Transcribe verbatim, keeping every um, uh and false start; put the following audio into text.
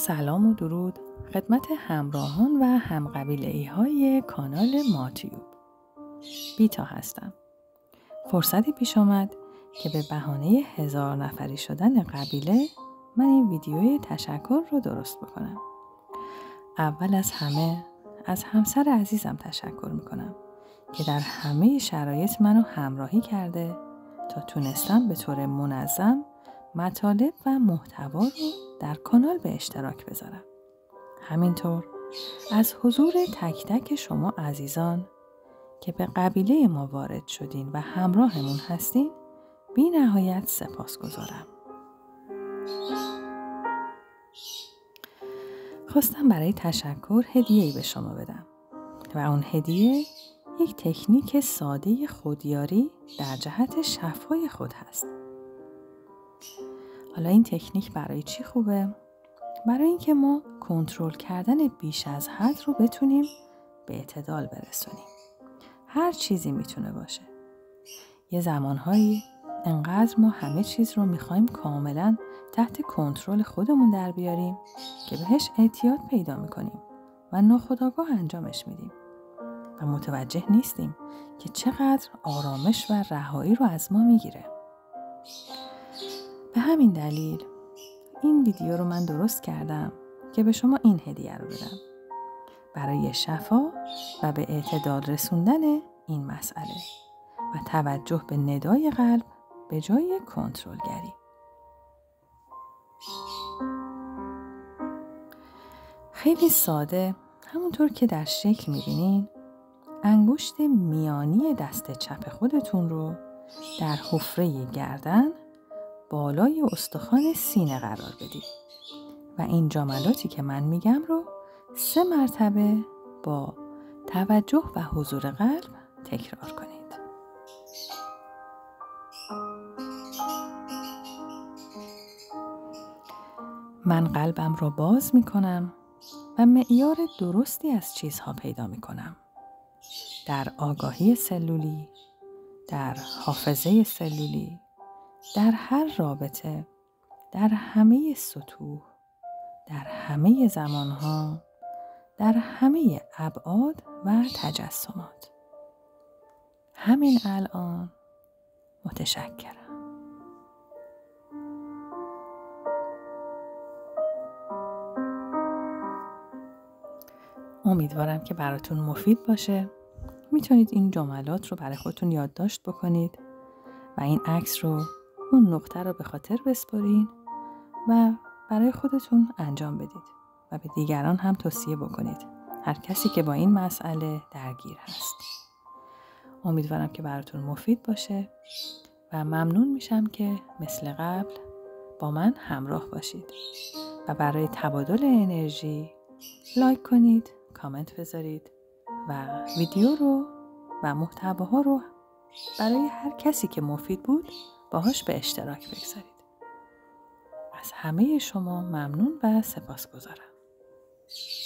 سلام و درود خدمت همراهان و همقبیله‌ای های کانال ماتیوب. بیتا هستم. فرصتی پیش آمد که به بهانه هزار نفری شدن قبیله من این ویدیوی تشکر رو درست بکنم. اول از همه از همسر عزیزم تشکر میکنم که در همه شرایط منو همراهی کرده تا تونستم به طور منظم مطالب و محتوا رو در کانال به اشتراک بذارم. همینطور از حضور تک تک شما عزیزان که به قبیله ما وارد شدین و همراهمون هستین بی نهایت سپاس گذارم. خواستم برای تشکر هدیه‌ای به شما بدم و اون هدیه یک تکنیک ساده خودیاری در جهت شفای خود هست. حالا این تکنیک برای چی خوبه؟ برای اینکه ما کنترل کردن بیش از حد رو بتونیم به اعتدال برسونیم. هر چیزی میتونه باشه. یه زمانهایی انقدر ما همه چیز رو میخوایم کاملا تحت کنترل خودمون در بیاریم که بهش اعتیاد پیدا میکنیم و ناخودآگاه انجامش میدیم و متوجه نیستیم که چقدر آرامش و رهایی رو از ما میگیره. به همین دلیل این ویدیو رو من درست کردم که به شما این هدیه رو بدم برای شفا و به اعتدال رسوندن این مسئله و توجه به ندای قلب به جای کنترلگری. خیلی ساده، همونطور که در شکل می‌بینین، انگشت میانی دست چپ خودتون رو در حفره گردن بالای استخوان سینه قرار بدید و این جملاتی که من میگم رو سه مرتبه با توجه و حضور قلب تکرار کنید. من قلبم را باز میکنم و معیار درستی از چیزها پیدا میکنم. در آگاهی سلولی، در حافظه سلولی، در هر رابطه، در همه سطوح، در همه زمانها، در همه ابعاد و تجسمات. همین الان متشکرم. امیدوارم که براتون مفید باشه. میتونید این جملات رو برای خودتون یادداشت بکنید و این عکس رو، اون نقطه رو به خاطر بسپارین و برای خودتون انجام بدید و به دیگران هم توصیه بکنید. هر کسی که با این مسئله درگیر هست. امیدوارم که براتون مفید باشه و ممنون میشم که مثل قبل با من همراه باشید و برای تبادل انرژی لایک کنید، کامنت بذارید و ویدیو رو و محتواها رو برای هر کسی که مفید بود باهاش به اشتراک بگذارید. از همه شما ممنون و سپاسگزارم.